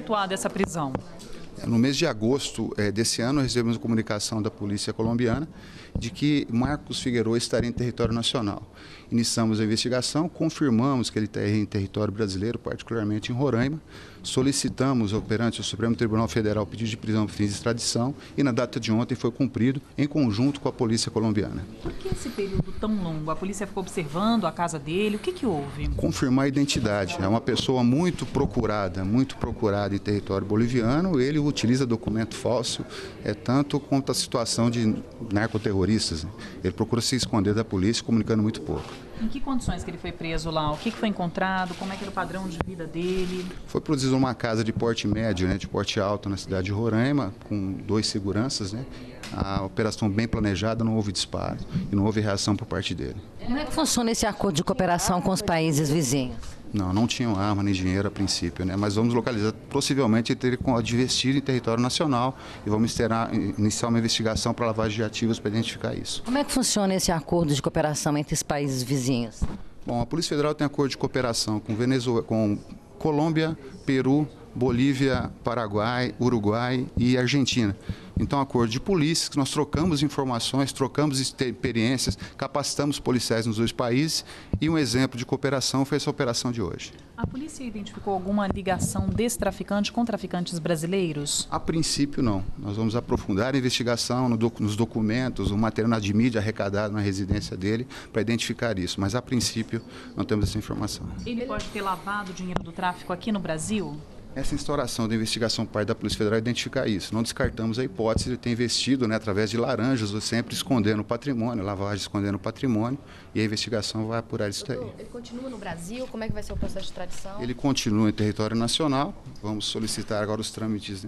efetuada essa prisão? No mês de agosto desse ano, recebemos a comunicação da Polícia Colombiana de que Marcos Figueroa estaria em território nacional. Iniciamos a investigação, confirmamos que ele está em território brasileiro, particularmente em Roraima. Solicitamos perante o Supremo Tribunal Federal pedido de prisão por fins de extradição e na data de ontem foi cumprido em conjunto com a Polícia Colombiana. Por que esse período tão longo? A polícia ficou observando a casa dele? O que houve? Confirmar a identidade. É uma pessoa muito procurada em território boliviano. Ele utiliza documento falso, tanto quanto a situação de narcoterroristas. Né? Ele procura se esconder da polícia, comunicando muito pouco. Em que condições que ele foi preso lá? O que foi encontrado? Como é que era o padrão de vida dele? Foi produzido uma casa de porte médio, de porte alto na cidade de Roraima, com 2 seguranças. Né? A operação bem planejada, não houve disparo e não houve reação por parte dele. Como é que funciona esse acordo de cooperação com os países vizinhos? Não tinham arma nem dinheiro a princípio, né? Mas vamos localizar, possivelmente ele teria advertido em território nacional e vamos iniciar uma investigação para lavagem de ativos para identificar isso. Como é que funciona esse acordo de cooperação entre os países vizinhos? Bom, a Polícia Federal tem acordo de cooperação com Colômbia, Peru, Bolívia, Paraguai, Uruguai e Argentina. Então, acordo de polícias, que nós trocamos informações, trocamos experiências, capacitamos policiais nos 2 países e um exemplo de cooperação foi essa operação de hoje. A polícia identificou alguma ligação desse traficante com traficantes brasileiros? A princípio, não. Nós vamos aprofundar a investigação nos documentos, o material de mídia arrecadado na residência dele para identificar isso, mas a princípio não temos essa informação. Ele pode ter lavado o dinheiro do tráfico aqui no Brasil? Essa instauração da investigação por parte da Polícia Federal é identificar isso. Não descartamos a hipótese de ter investido através de laranjas, sempre escondendo o patrimônio, lavagem escondendo o patrimônio, e a investigação vai apurar isso daí. Ele continua no Brasil? Como é que vai ser o processo de extradição? Ele continua em território nacional. Vamos solicitar agora os trâmites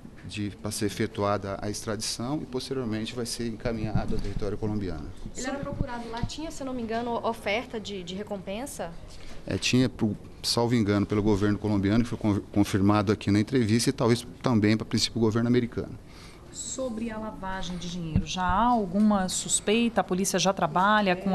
para ser efetuada a extradição e posteriormente vai ser encaminhado ao território colombiano. Ele era procurado lá, tinha, se eu não me engano, oferta de recompensa? Tinha, salvo engano, pelo governo colombiano, que foi confirmado aqui na entrevista, e talvez também para princípio o governo americano. Sobre a lavagem de dinheiro, já há alguma suspeita? A polícia já trabalha com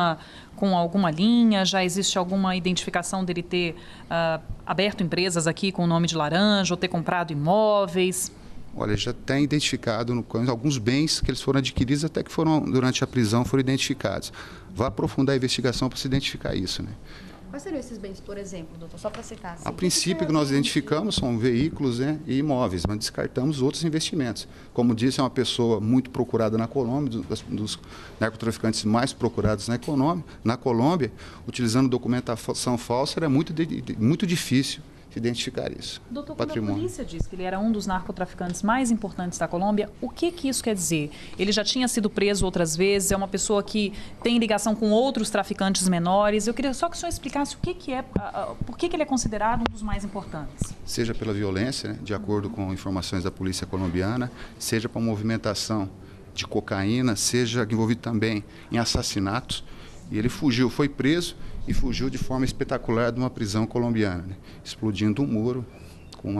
alguma linha? Já existe alguma identificação dele ter aberto empresas aqui com o nome de laranja ou ter comprado imóveis? Olha, já tem identificado alguns bens que eles foram adquiridos, até que durante a prisão foram identificados. Vai aprofundar a investigação para se identificar isso, né? Quais seriam esses bens, por exemplo, doutor? Só para citar. Assim. A princípio, que nós identificamos são veículos e imóveis, mas descartamos outros investimentos. Como disse, é uma pessoa muito procurada na Colômbia, dos narcotraficantes mais procurados na Colômbia, utilizando documentação falsa, era muito difícil de identificar isso. Doutor, quando a polícia diz que ele era um dos narcotraficantes mais importantes da Colômbia, o que isso quer dizer? Ele já tinha sido preso outras vezes, é uma pessoa que tem ligação com outros traficantes menores. Eu queria só que o senhor explicasse por que ele é considerado um dos mais importantes. Seja pela violência, de acordo com informações da polícia colombiana, seja para movimentação de cocaína, seja envolvido também em assassinatos. E ele fugiu, foi preso e fugiu de forma espetacular de uma prisão colombiana, explodindo um muro com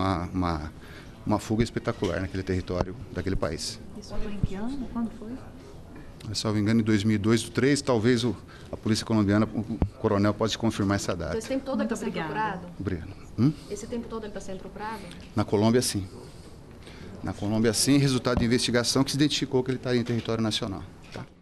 uma fuga espetacular naquele território daquele país. Isso foi em que ano? Quando foi? Se não me engano, em 2002, 2003, talvez a polícia colombiana, o coronel, pode confirmar essa data. Então, esse tempo todo ele está sendo procurado? Obrigado. Esse tempo todo ele está sendo procurado? Na Colômbia, sim. Na Colômbia, sim, resultado de investigação que se identificou que ele estaria em território nacional. Tá?